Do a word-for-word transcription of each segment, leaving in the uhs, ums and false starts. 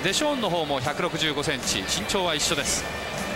デショーンの方もひゃくろくじゅうごセンチ、身長は一緒です。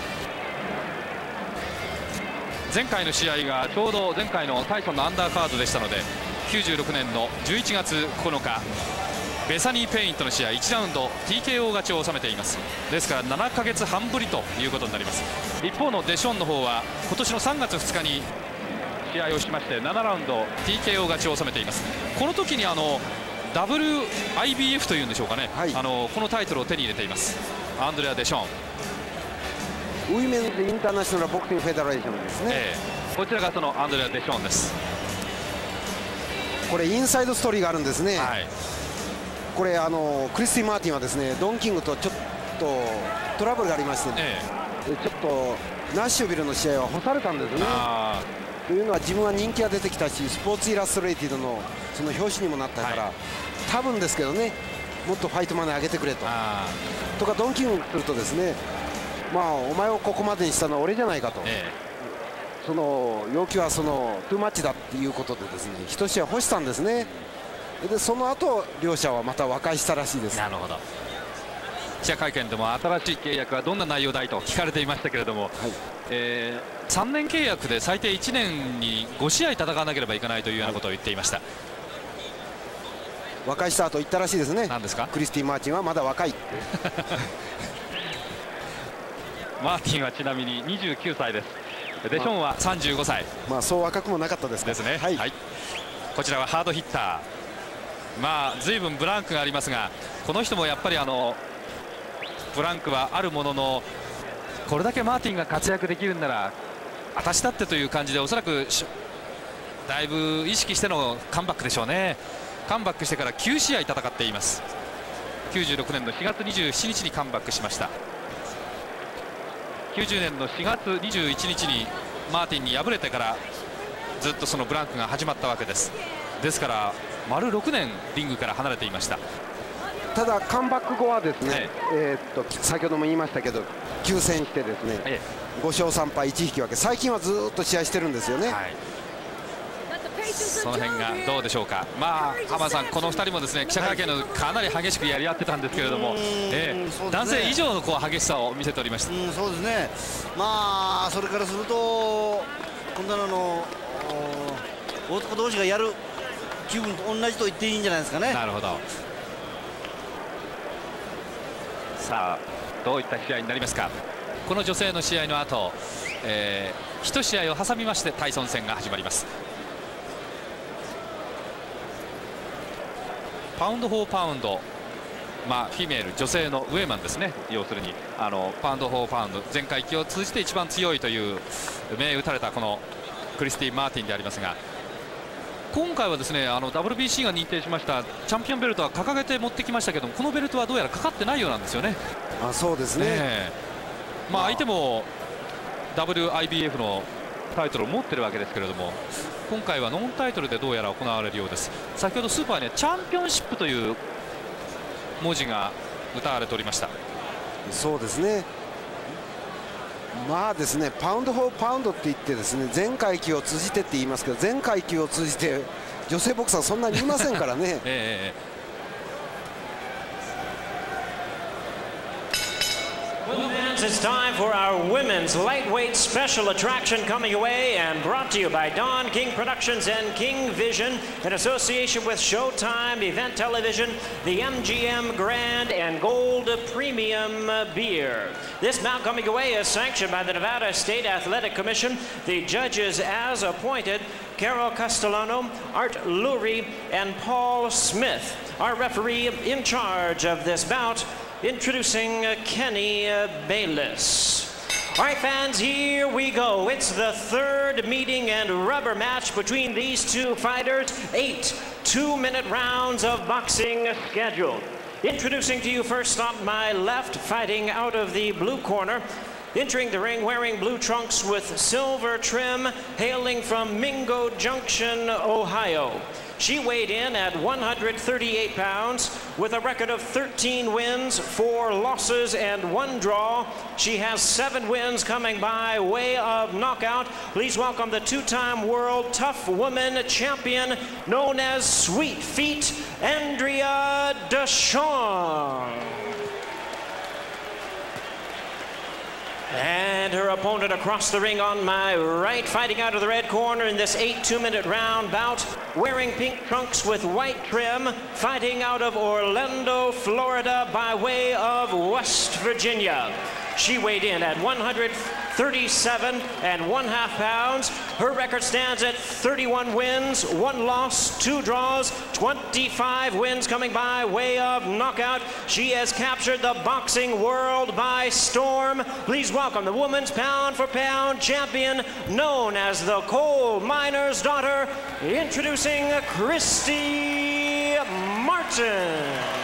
前回の試合がちょうど前回のタイソンのアンダーカードでしたので、きゅうじゅうろくねんのじゅういちがつここのか、ベサニー・ペインとの試合いちラウンド ティーケーオー 勝ちを収めています。ですからななかげつはんぶりということになります。一方のデショーンの方は今年のさんがつふつかに試合をしましてななラウンド ティーケーオー 勝ちを収めています。この時にあの ダブルアイビーエフ というんでしょうかね、はい、あのこのタイトルを手に入れていますアンドレア・デショーン。 ウィメンズ・インターナショナル・ボクシング・フェデレーションですね、えー、こちらがそのアンドレア・デショーンです。 これインサイドストーリーがあるんですね、はい、これあのクリスティ・マーティンはですねドン・キングとちょっとトラブルがありまして、ねえー、ちょっとナッシュビルの試合は干されたんですね。というのは自分は人気が出てきたし、スポーツイラストレイティドのその表紙にもなったから、はい、多分ですけどね、もっとファイトマネー上げてくれととかドン・キングするとですね、まあお前をここまでにしたのは俺じゃないかと、ええ、その要求はそのトゥーマッチだっていうことでですね一試合干したんですね。でその後両者はまた和解したらしいです。 なるほど。記者会見でも新しい契約はどんな内容だいと聞かれていましたけれども、はい、えー、さんねん契約で最低いちねんにごしあい戦わなければいけないというようなことを言っていました。 和解した後言ったらしいですね。 何ですか？ クリスティ・マーティンはまだ若いマーティンはちなみににじゅうきゅうさいです。デショーンはさんじゅうごさい。 まあそう若くもなかったですですね、 はいはい、こちらはハードヒッター、まあ随分ブランクがありますが、この人もやっぱりあのブランクはあるものの、これだけマーティンが活躍できるんなら私だってという感じで、おそらくだいぶ意識してのカムバックでしょうね。カムバックしてからきゅうしあい戦っています。きゅうじゅうろくねんのしがつにじゅうしちにちにカムバックしました。きゅうじゅうねんのしがつにじゅういちにちにマーティンに敗れてからずっとそのブランクが始まったわけです。ですから丸ろくねんリングから離れていました。 ただカムバック後はですね、えー、っと先ほども言いましたけどきゅうせんしてですね、ええ、ごしょうさんぱいいち引き分け、最近はずっと試合してるんですよね、はい、 その辺がどうでしょうか。まあ浜田さん、このふたりもですね記者会見のかなり激しくやり合ってたんですけれども、ええ、ね、男性以上のこう激しさを見せておりました。 うん、そうですね。まあそれからすると今度の男同士がやる気分と同じと言っていいんじゃないですかね。 なるほど。さあどういった試合になりますか。この女性の試合の後、えー、いち試合を挟みましてタイソン戦が始まります。パウンド・フォー・パウンド、まあ、フィメール女性のウェイマンですね。要するにあのパウンド・フォー・パウンド、全階級を通じて一番強いという銘打たれたこのクリスティ・マーティンでありますが、今回はですねあの ダブリュービーシー が認定しましたチャンピオンベルトは掲げて持ってきましたけども、このベルトはどうやらかかってないようなんですよね。 あ、そうですね、 ね、まあ、相手も ダブリューアイビーエフ のタイトルを持ってるわけですけれども、今回はノンタイトルでどうやら行われるようです。先ほどスーパーにはチャンピオンシップという文字が歌われておりました。 そうですね。まあですね、パウンド・フォー・パウンドって言ってですね、全階級を通じてって言いますけど、全階級を通じて女性ボクサーそんなにいませんからね。ええ It's time for our women's lightweight special attraction coming away and brought to you by Don King Productions and King Vision in association with Showtime Event Television, the M G M Grand and Gold Premium Beer. This bout coming away is sanctioned by the Nevada State Athletic Commission. The judges as appointed, Carol Castellano, Art Lurie, and Paul Smith. Our referee in charge of this bout, introducing uh, Kenny uh, Bayless. All right, fans, here we go. It's the third meeting and rubber match between these two fighters. Eight two-minute rounds of boxing scheduled. Introducing to you first on my left, fighting out of the blue corner, entering the ring wearing blue trunks with silver trim, hailing from Mingo Junction, Ohio. She weighed in at one hundred thirty-eight pounds with a record of thirteen wins, four losses, and one draw. She has seven wins coming by way of knockout. Please welcome the two-time world tough woman champion known as Sweet Feet, Andrea Deschamps. And her opponent across the ring on my right, fighting out of the red corner in this eight two-minute round bout, wearing pink trunks with white trim, fighting out of Orlando, Florida by way of West Virginia. She weighed in at one hundred thirty-seven and one half pounds. Her record stands at thirty-one wins, one loss, two draws, twenty-five wins coming by way of knockout. She has captured the boxing world by storm. Please welcome the women's pound for pound champion, known as the coal miner's daughter, introducing Christy Martin.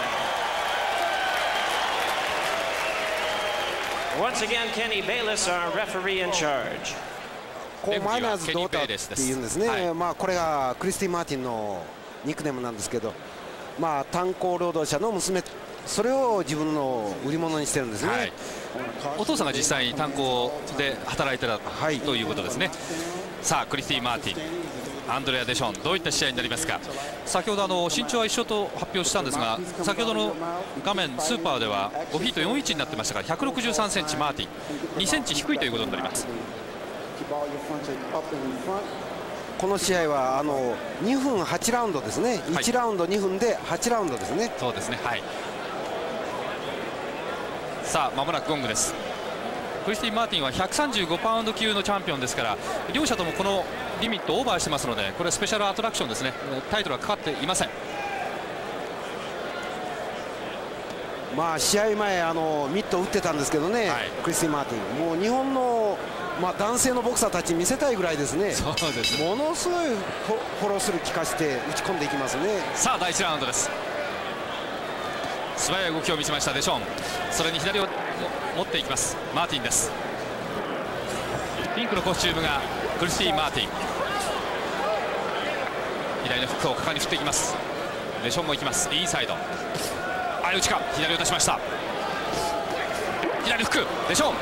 Once again, Kenny Bayless, our referee in charge. コーマイナーズドーターっていうんですね、はい、まあこれがクリスティ・マーティンのニックネームなんですけど、まあ炭鉱労働者の娘、それを自分の売り物にしてるんですね、はい、 お父さんが実際に炭鉱で働いてた、はい、ということですね。さあクリスティ・マーティン、アンドレア・デション、どういった試合になりますか。先ほどあの身長は一緒と発表したんですが、先ほどの画面スーパーではごフィートよんインチになってましたから、ひゃくろくじゅうさんセンチマーティン、にセンチ低いということになります。 この試合はあのにふんはちラウンドですね、いちラウンドにふんではちラウンドですね。 そうですね、はい。さあまもなくゴングです。クリスティ・マーティンはひゃくさんじゅうごパウンド級のチャンピオンですから、両者ともこのリミットをオーバーしてますので、これはスペシャルアトラクションですね。タイトルはかかっていません。 まあ試合前あのミット打ってたんですけどね、はい、クリスティ・マーティン、もう日本の、まあ、男性のボクサーたちに見せたいぐらいですね。 そうですね、 ものすごいフォロースルー効かして打ち込んでいきますね。 さあだいいちラウンドです。素早い動きを見せましたデション、それに左を持っていきますマーティンです。ピンクのコスチュームがクリスティ・マーティン、左のフックを果敢に振っていきます。デションもいきます。インサイド、相打ちか、左を出しました。左フック、デション、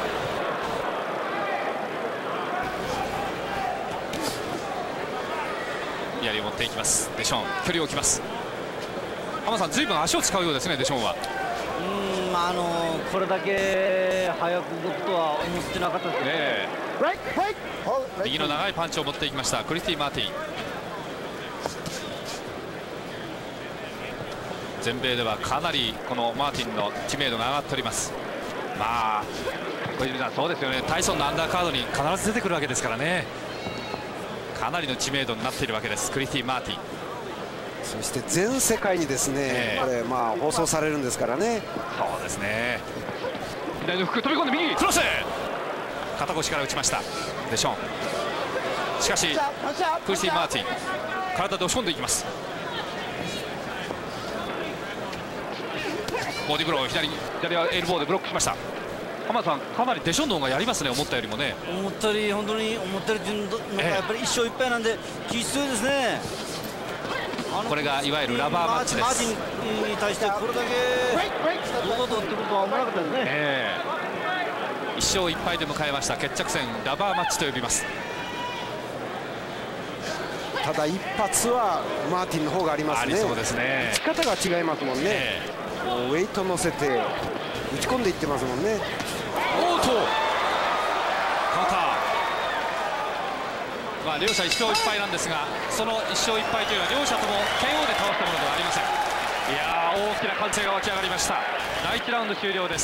左を持っていきます。デション、距離を置きます。浜さん、ずいぶん足を使うようですね、デションは。 うん、まあ、あのこれだけ早く動くとは思ってなかったですね。 右の長いパンチを持っていきましたクリスティ・マーティン。全米ではかなりこのマーティンの知名度が上がっております。まあ小泉さん、そうですよね、タイソンのアンダーカードに必ず出てくるわけですからね、かなりの知名度になっているわけですクリスティ・マーティン。 そして全世界にですね、えー、これまあ放送されるんですからね。 そうですね、左のフック飛び込んで右クロス、肩越しから打ちましたデション。しかしクリスティ・マーティン、体で押し込んでいきます。ボディブロー、左に左はエルボーでブロックしました。浜田さん、かなりデションの方がやりますね、思ったよりもね。 思ったより本当に思ったよりやっぱり一勝一敗なんで気強いですね。 これがいわゆるラバーマッチです。 マーティンに対してこれだけ堂々と打ってくるとは思わなかったですね。 えー、一勝一敗で迎えました決着戦、ラバーマッチと呼びます。 ただ一発はマーティンの方がありますね。ありそうですね。打ち方が違いますもんね。えー、ウェイト乗せて打ち込んでいってますもんね。 おーとカウンター、まあ、両者いっ勝いっ敗なんですが、そのいっ勝いっ敗というのは両者とも ケーオー で倒したものではありません。いやー、大きな歓声が湧き上がりました。だいいちラウンド終了です。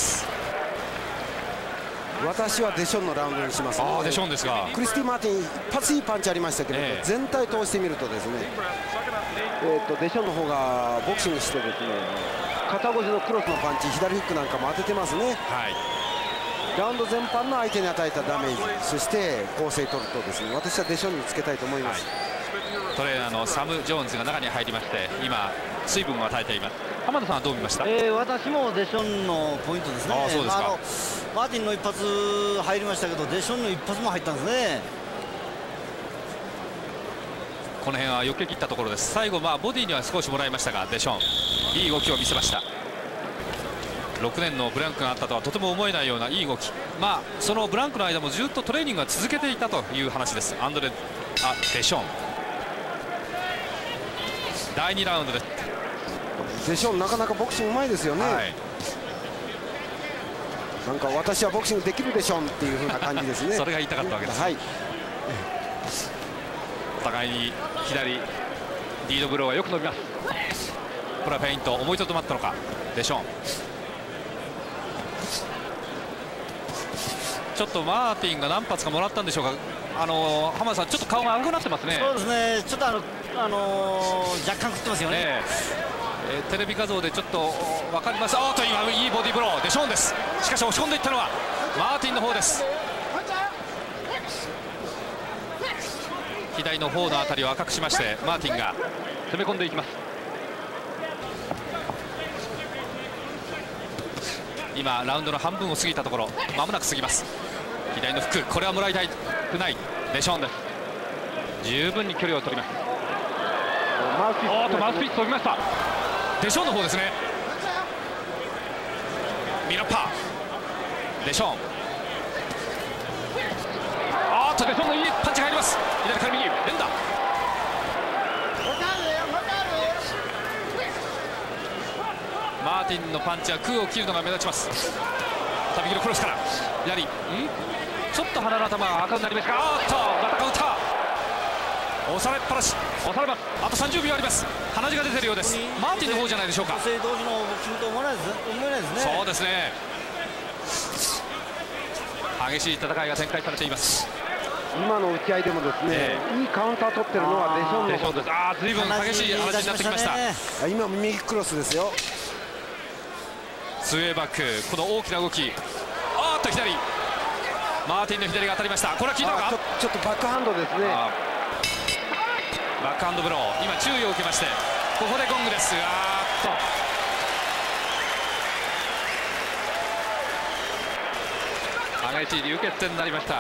私はデションのラウンドにします、ね。 あー、デションですが、 クリスティ・マーティン一発いいパンチありましたけれども、えー、全体通してみるとですね、えー、とデションの方がボクシングしてですね、肩越しのクロスのパンチ、左フックなんかも当ててますね。はい、ラウンド全般の相手に与えたダメージ、そして構成取るとですね、私はデションにつけたいと思います。 はい、トレーナーのサム・ジョーンズが中に入りまして、今水分を与えています。浜田さんはどう見ました？ えー、私もデションのポイントですね。 あ、そうですか。あのマーティンの一発入りましたけど、デションの一発も入ったんですね。 この辺は避け切ったところです。最後、まあボディには少しもらいましたが、デションいい動きを見せました。ろくねんのブランクがあったとはとても思えないようないい動き、まあそのブランクの間もずっとトレーニングが続けていたという話です。アンドレあデション、だいにラウンドです。 デションなかなかボクシングうまいですよね。はい、 なんか私はボクシングできるでしょっていう風な感じですね。 それが言いたかったわけです。 はい、 お互いに左リードブローはよく伸びます。これはフェイント、思いとどまったのかデション。ちょっとマーティンが何発かもらったんでしょうか。あのー、浜田さん、ちょっと顔が赤くなってますね。 そうですね、ちょっとあの、あのー、若干食ってますよね。ねえー、テレビ画像でちょっと分かります。あーと今いいボディーブローデションです。しかし押し込んでいったのはマーティンの方です。左の方の辺りを赤くしましてマーティンが攻め込んでいきます。今ラウンドの半分を過ぎたところ、まもなく過ぎます。左のフック、これはもらいたいくないデションです。十分に距離を取ります。おっとマウスピース飛びました。デションの方ですね。ミラッパーデション、あっとデションのいいパンチが入ります。左から右連打、マーティンのパンチは空を切るのが目立ちます。さあ右のクロスから左、んちょっと鼻の頭が赤くなりますが、あっとまたカウンター、押されっぱなし、押されます。あとさんじゅうびょうあります。鼻血が出てるようです。マーティンの方じゃないでしょうか。 女性同士のボクシングと思えないです思えないですね。 そうですね、激しい戦いが展開されています。 今の打ち合いでもですね、えー、いいカウンター取ってるのはデションの方です。 ああ、随分激しい話になってきました。 今右クロスですよ。 スウェーバック、この大きな動き、あーっと左、マーティンの左が当たりました。これは効いたのか。 ちょ、ちょっとバックハンドですね。 バックハンドブロー、今注意を受けまして、ここでゴングです。あーっと激しい流血戦になりました。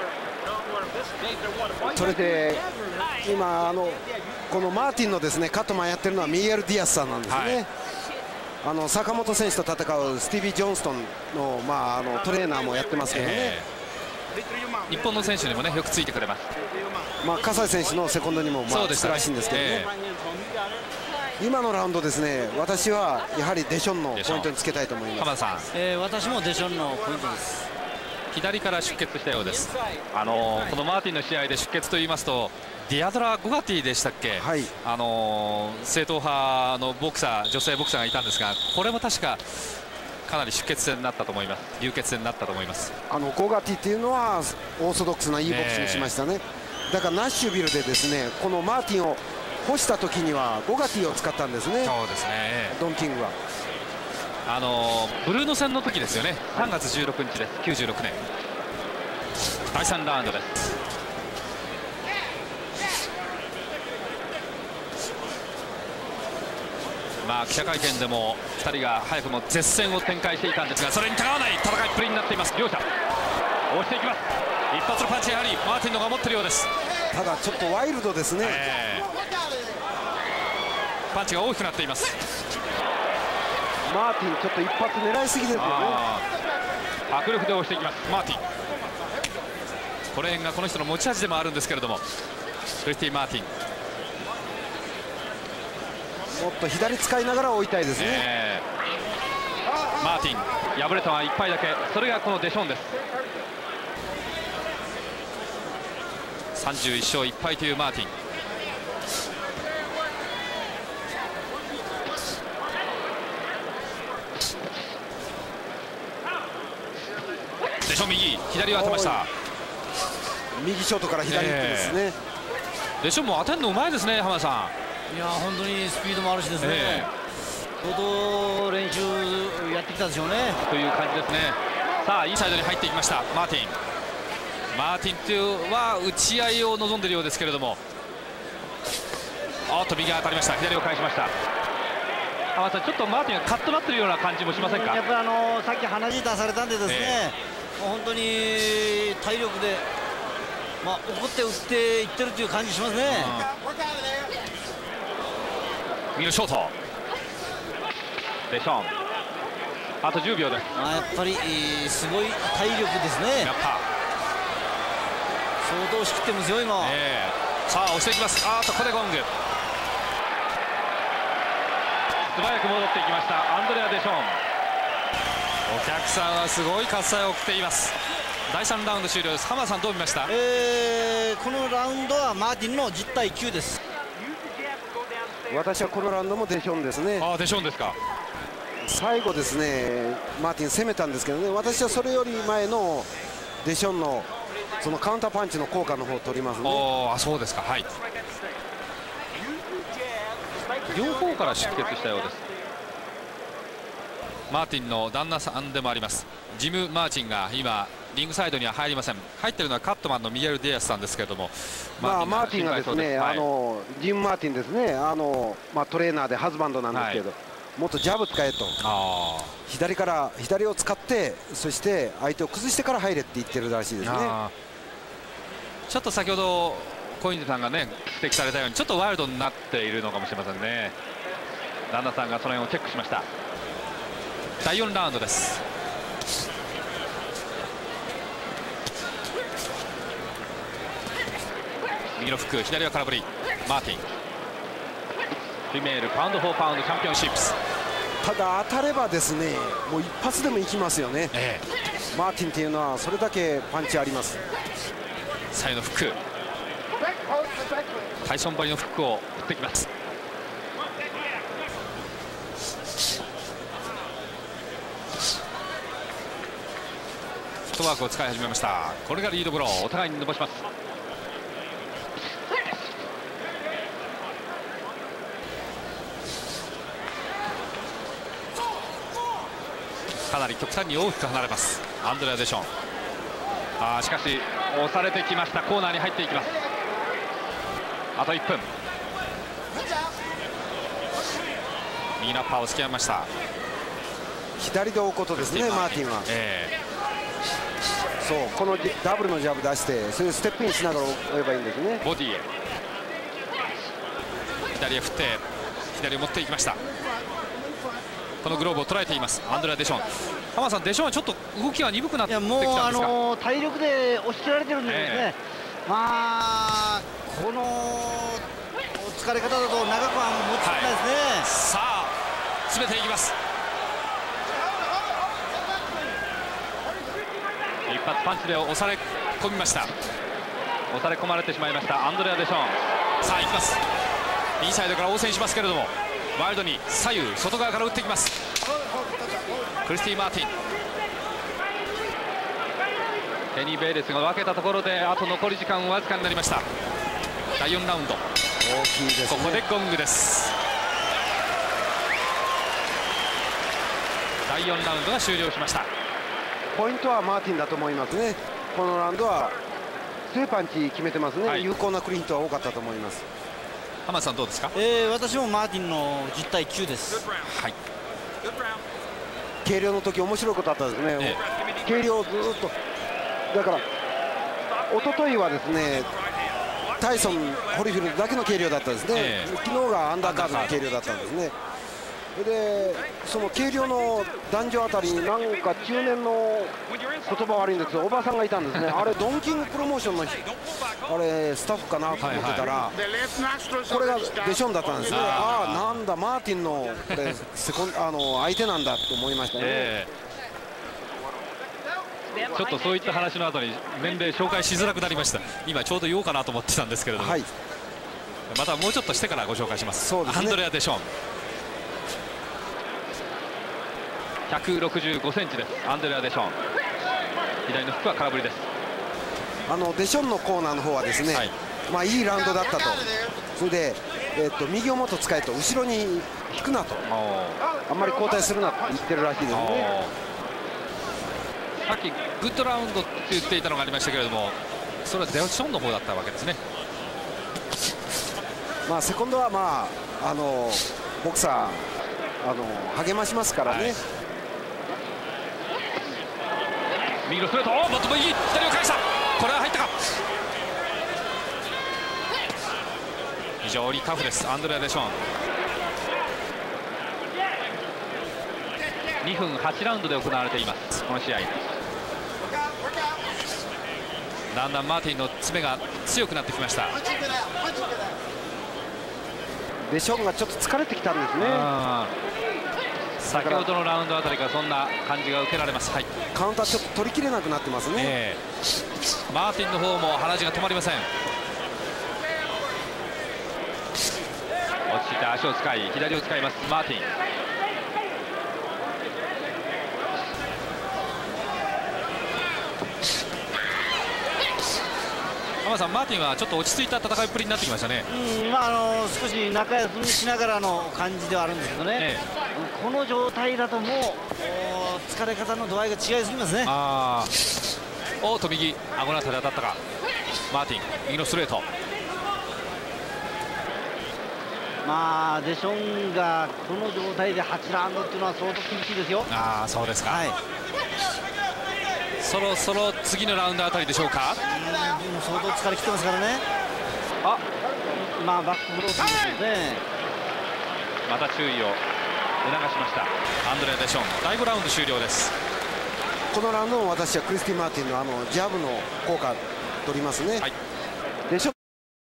それで今あのこのマーティンのですねカットマンやってるのはミゲル・ディアスさんなんですね。はい、あの坂本選手と戦うスティービー・ジョンストンの、まあ、あのトレーナーもやってますけどね、えー、日本の選手にもねよくついてくれます。 まあ葛西選手のセコンドにもまあつくらしいんですけどね、えー、今のラウンドですね、私はやはりデションのポイントにつけたいと思います。 浜田さん、 えー、私もデションのポイントです。 左から出血したようです。あのー、このマーティンの試合で出血といいますと、ディアドラ・ゴガティでしたっけ、はい、あのー、正統派のボクサー、女性ボクサーがいたんですが、これも確かかなり出血戦になったと思います。流血戦になったと思います。 あのゴガティっていうのはオーソドックスないいボクシングしましたね。ね、だからナッシュビルでですね、このマーティンを干した時にはゴガティを使ったんですね。 そうですね、 ドンキングはあのブルーノ戦の時ですよね。さんがつじゅうろくにちです。きゅうじゅうろくねんだいさんラウンドです。まあ記者会見でもふたりが早くも絶戦を展開していたんですが、それにたがわない戦いっぷりになっています。両者押していきます。一発のパンチ、やはりマーティンのが持ってるようです。 ただちょっとワイルドですね、えー、パンチが大きくなっています。 マーティンちょっと一発狙いすぎですよね。 迫力で押していきますマーティン。この辺がこの人の持ち味でもあるんですけれども、クリスティ・マーティンもっと左使いながら追いたいですね、えー、マーティン敗れたのはいっぱいだけ、それがこのデションです。さんじゅういっしょういっぱいというマーティン。デション右、左を当てました。 右ショートから左行ってですね、えー、デションも当てるのうまいですね、浜田さん。いや本当にスピードもあるしですね、えー、相当練習やってきたんでしょうねという感じですね。さあインサイドに入っていきましたマーティン。マーティンというは打ち合いを望んでいるようですけれども、あっと右が当たりました。左を返しました。浜田さん、ちょっとマーティンがカッとなっているような感じもしませんか。 やっぱりあのさっき鼻血出されたんでですね、えー、もう本当に体力で、まあ、怒って打っていってるという感じしますね。 右のショートデション、あとじゅうびょうです。 まあ、やっぱりすごい体力ですね。 やっぱ相当仕切ってますよ今、 えー、さあ押していきます。あーっとここでゴング、素早く戻っていきましたアンドレア・デション。 お客さんはすごい喝采を送っています。だいさんラウンド終了です。浜田さんどう見ました？ えー、このラウンドはマーティンのじゅうたいきゅうです。 私はこのラウンドもデションですね。 ああ、デションですか。 最後ですね、マーティン攻めたんですけどね、私はそれより前のデションのそのカウンターパンチの効果の方を取りますね。 ああ、そうですか。はい、両方から出血したようです。マーティンの旦那さんでもありますジム・マーチンが今リングサイドには入りません。入っているのはカットマンのミゲル・ディアスさんですけれども、 まあ、マーティンがですね、はい、あのジム・マーティンですね、あの、まあ、トレーナーでハズバンドなんですけど、はい、もっとジャブ使えと、あ左から左を使って、そして相手を崩してから入れって言ってるらしいですね。 ちょっと先ほど小泉さんがね指摘されたようにちょっとワイルドになっているのかもしれませんね。旦那さんがその辺をチェックしました。だいよんラウンドです。右のフック、左は空振り。マーティンフィメールパウンドフォーパウンドチャンピオンシップス。 ただ当たればですね、もう一発でもいきますよね、ええ、マーティンというのはそれだけパンチあります。 左右のフック、タイソン張りのフックを振ってきます。フットワークを使い始めました。これがリードブロー、お互いに伸ばします。かなり極端に大きく離れますアンドレア・デション。あしかし押されてきました。コーナーに入っていきます。あといっぷん。右のアッパーを突き合いました。 左で追うことですね、マーティンは、えー、そうこのダブルのジャブ出してそういうステップインしながら追えばいいんですね。 ボディへ左へ振って左を持っていきました。このグローブを捉えていますアンドレア・デション。浜田さん、デションはちょっと動きが鈍くなってきたんですか？ いやもうあのー、体力で押し切られてるんですね、えー、まあこの疲れ方だと長くは持ちきれないですね、 はい、さあ詰めていきます。一発パンチで押され込みました。押され込まれてしまいましたアンドレア・デション。さあいきます。インサイドから応戦しますけれども、ワイルドに左右外側から打ってきます。クリスティ・マーティン、ケニー・ベイレスが分けたところであと残り時間わずかになりました。だいよんラウンド、 大きいですね。 ここでゴングです。だいよんラウンドが終了しました。 ポイントはマーティンだと思いますね。このラウンドは強いパンチ決めてますね、はい、有効なクリントは多かったと思います。 浜田さんどうですか？ えー、私もマーティンのじゅうたいきゅうです。 はい、 軽量の時面白いことあったですね、ええ、軽量ずっとだから一昨日はですねタイソン、ホリフィルドだけの軽量だったんですね、ええ、昨日がアンダーカードの軽量だったんですね。でその軽量の男女あたりになんか中年の言葉悪いんですけどおばさんがいたんですねあれドンキングプロモーションのあれスタッフかなと思ってたら、はいはい、これがデションだったんですね。ああなんだマーティンのこれセコンあの相手なんだと思いましたね、えー、ちょっとそういった話の後に年齢紹介しづらくなりました。今ちょうど言おうかなと思ってたんですけれども、はい、またもうちょっとしてからご紹介します。そうですね、アンドレア・デションひゃくろくじゅうごセンチです。アンドレア・デション、左のフックは空振りです。 あのデションのコーナーの方はですね、はい、まあいいラウンドだったと。それで、えー、と右をもっと使えと後ろに引くなとあんまり交代するなと言ってるらしいですね。 さっきグッドラウンドって言っていたのがありましたけれども、それはデションの方だったわけですね。 まあセコンドはまああのボクサーあの励ましますからね、はい、 右のストレート、おもっともいい左を返した。これは入ったか。非常にタフですアンドレア・デション。にふんはちラウンドで行われていますこの試合。だんだんマーティンの爪が強くなってきました。 デションがちょっと疲れてきたんですね。 先ほどのラウンドあたりからそんな感じが受けられます。はい、 カウンターちょっと取りきれなくなってますね、えー、マーティンの方も鼻血が止まりません。落ち着いて足を使い左を使いますマーティン。浜田さん、マーティンはちょっと落ち着いた戦いっぷりになってきましたね。 うん、まあ、あの少し中休みしながらの感じではあるんですけどね、ええ、この状態だともう疲れ方の度合いが違いすぎますね。 あーおーと右顎のあたり当たったか。マーティン右のストレート。 まあデションがこの状態ではちラウンドっていうのは相当厳しいですよ。 ああ、そうですか、はい、そろそろ次のラウンドあたりでしょうか。 うん、相当疲れ切ってますからね。あ、まあバックブローキングですね。 また注意を促しましたアンドレア・デション。だいごラウンド終了です。 このラウンドも私はクリスティ・マーティンのあのジャブの効果取りますね、はい、デション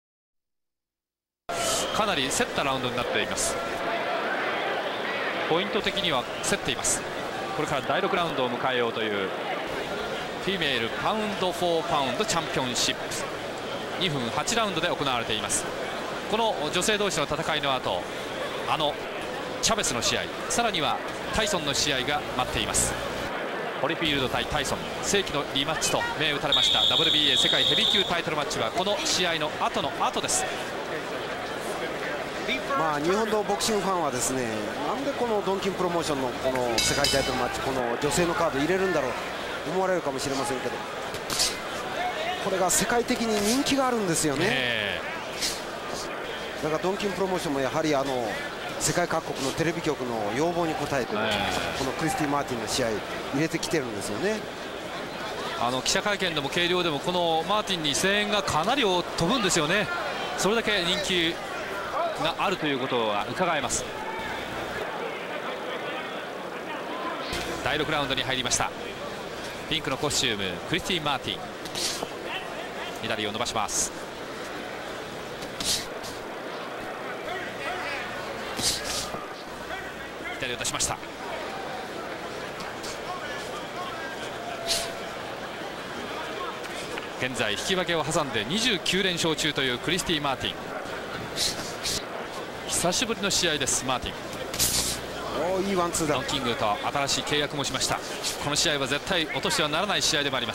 かなり競ったラウンドになっています。ポイント的には競っています。これからだいろくラウンドを迎えようというフィメールパウンドフォーパウンドチャンピオンシップにふんはちラウンドで行われています。この女性同士の戦いの後、あのチャベスの試合、さらにはタイソンの試合が待っています。ホリフィールド対タイソン、世紀のリマッチと銘打たれました ダブリュービーエー 世界ヘビー級タイトルマッチはこの試合の後の後です。 まあ日本のボクシングファンはですね、なんでこのドンキンプロモーションのこの世界タイトルマッチ、この女性のカード入れるんだろうと思われるかもしれませんけど、これが世界的に人気があるんですよね。だからドンキンプロモーションもやはりあの世界各国のテレビ局の要望に応えてこのクリスティ・マーティンの試合入れてきてるんですよね。 あの記者会見でも計量でもこのマーティンに声援がかなり飛ぶんですよね。それだけ人気があるということは伺えます。だいろくラウンドに入りました。ピンクのコスチュームクリスティ・マーティン、左を伸ばします。左を出しました。現在引き分けを挟んでにじゅうきゅうれん勝中というクリスティ・マーティン。久しぶりの試合です。マーティンおーいいワンツーだ。 ドンキングと新しい契約もしました。この試合は絶対落としてはならない試合でもあります。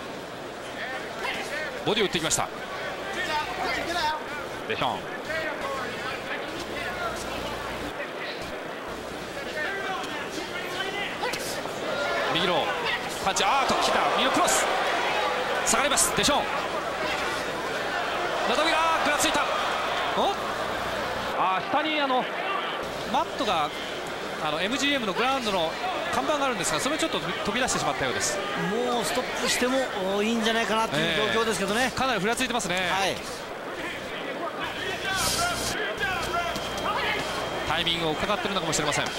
ボディを打ってきました。デション右ローパンチ、あーっと来た右のクロス下がります。デションナドミラー食らついた。おあ下にあのマットがあの エムジーエム のグラウンドの看板があるんですが、それをちょっと飛び出してしまったようです。 もうストップしてもいいんじゃないかなという状況ですけどね、 えー、かなりふらついてますね、はい、タイミングを伺っているのかもしれません。左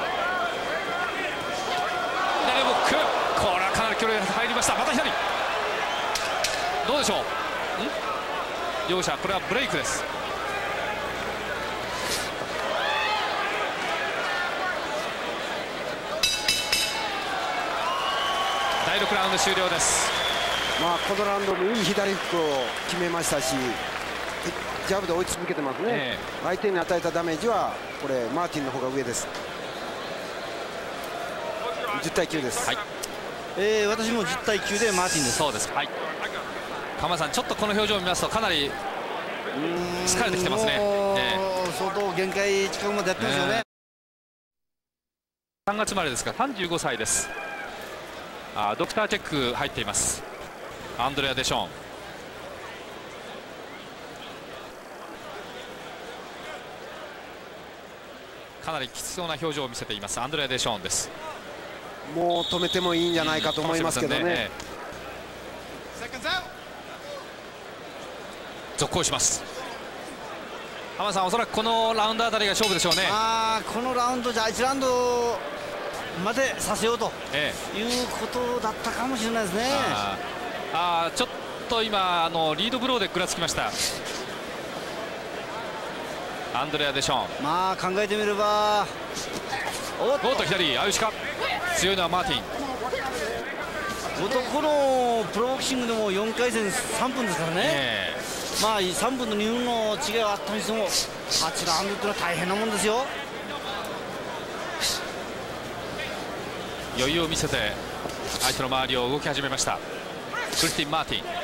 ボック、これはかなり距離が入りました。また左どうでしょう。ん両者これはブレイクです。だいろくラウンド終了です。 まあこのラウンドもいい左フックを決めましたし、ジャブで追い続けてますね、えー、相手に与えたダメージはこれマーティンの方が上です。じゅうたいきゅうです、はい、 えー、私もじゅうたいきゅうでマーティンです。 そうです、はい、鎌田さんちょっとこの表情を見ますとかなり疲れてきてますね、 えー、相当限界近くまでやってますよね、えー、 さんがつ生まれですがさんじゅうごさいです。あドクターチェック入っています。アンドレア・デションかなりきつそうな表情を見せています。アンドレア・デションです。 もう止めてもいいんじゃないかと思いますけどね、ね、 続行します。浜田さんおそらくこのラウンドあたりが勝負でしょうね。 あこのラウンドじゃいちラウンドまでさせようと、ええ、いうことだったかもしれないですね。 ああちょっと今あのリードブローで食らつきましたアンドレア・デション。 まあ考えてみればおっと左アユシカ、強いのはマーティン。 男のプロボクシングでもよんかい戦さんぷんですからね、えー、まあさんぷんとにふんの違いはあったにしてもはちラウンドっていうのは大変なもんですよ。 余裕を見せて相手の周りを動き始めましたクリスティン・マーティン。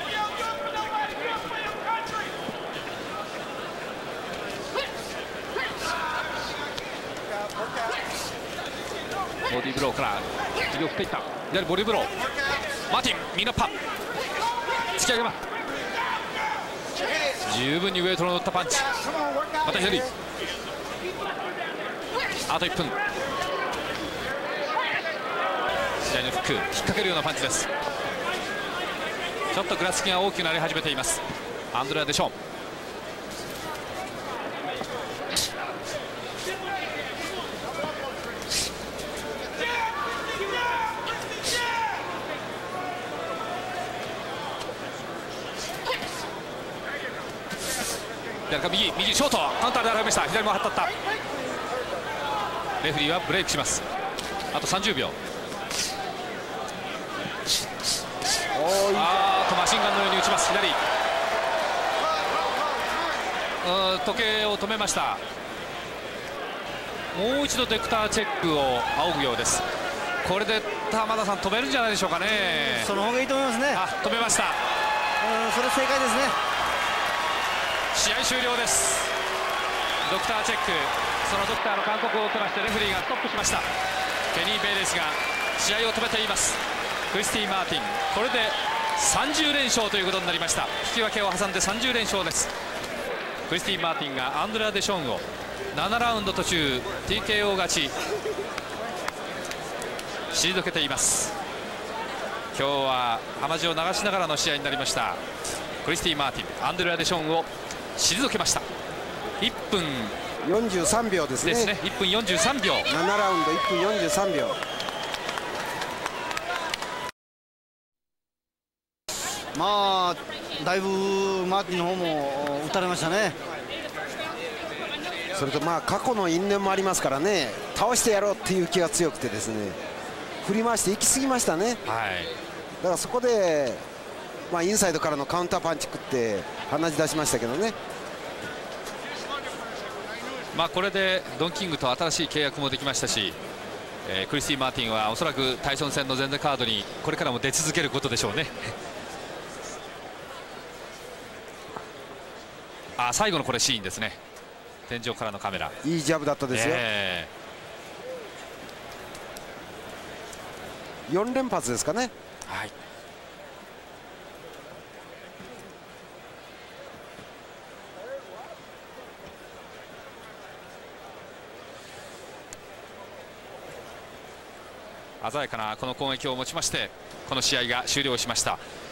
ボディーブローから首を振っていった左ボディーブロー、マーティン右のパン突き上げます。十分にウエイトの乗ったパンチ、また左、あといっぷん、左のフック引っ掛けるようなパンチです。ちょっとぐらつきが大きくなり始めていますアンドレア・デション。左か右、右ショートカウンターで洗いました。左も当たった。レフェリーはブレイクします。あとさんじゅうびょう。あーとマシンガンのように打ちます。左うん時計を止めました。もう一度デクターチェックを仰ぐようです。これで玉田さん止めるんじゃないでしょうかね。 その方がいいと思いますね。 あ止めました。 うんそれ正解ですね。 試合終了です。ドクターチェック、そのドクターの勧告を受けましてレフェリーがストップしました。ケニー・ベイレスが試合を止めています。クリスティ・マーティン、これでさんじゅうれんしょうということになりました。引き分けを挟んでさんじゅうれんしょうです。クリスティ・マーティンがアンドレア・デショーンをななラウンド途中 ティーケーオー 勝ち退けています。今日は浜地を流しながらの試合になりました。クリスティ・マーティン、アンドレア・デショーンを退けました。いっぷんよんじゅうさんびょうですね。 ですね。いっぷんよんじゅうさんびょう。 ななラウンドいっぷんよんじゅうさんびょう。 まあだいぶマーティンの方も打たれましたね。 それとまあ過去の因縁もありますからね、倒してやろうっていう気が強くてですね、振り回して行き過ぎましたね。はい、だからそこで、まあ、インサイドからのカウンターパンチ食って放ち出しましたけどね。 まあこれでドン・キングと新しい契約もできましたし、えー、クリスティ・マーティンはおそらくタイソン戦の前座カードにこれからも出続けることでしょうね。あ最後のこれシーンですね。天井からのカメラ、 いいジャブだったですよ。 えー、よんれんぱつですかね。 はい、鮮やかなこの攻撃をもちましてこの試合が終了しました。